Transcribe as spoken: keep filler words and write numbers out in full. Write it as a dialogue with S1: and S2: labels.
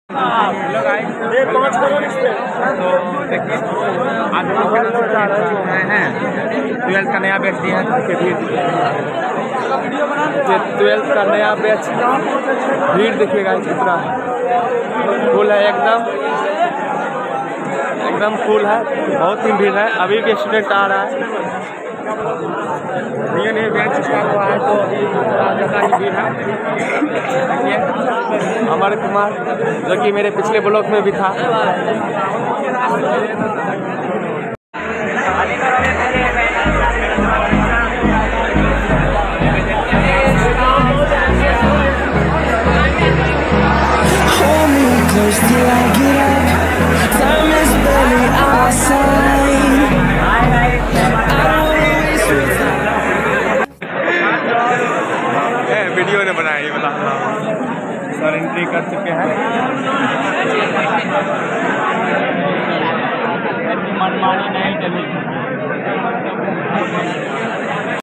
S1: Hello guys, ये पाँच करोड़ इस पे तो देखिए आज हम लोग जा रहे हैं ट्वेल्थ का नया बैच दिया है। ट्वेल्थ का नया बैच भीड़ देखिएगा कितना फुल है, एकदम एकदम फुल है, बहुत ही भीड़ है। अभी भी स्टूडेंट आ रहा है, नया नया बैच स्टार्ट हुआ है तो ज़्यादा ही भीड़ है। देखिए अमर कुमार जो कि मेरे पिछले ब्लॉग में भी था। वीडियो ने बनाया ये बता सर एंट्री कर चुके हैं।
S2: मनमानी नहीं चलेगी।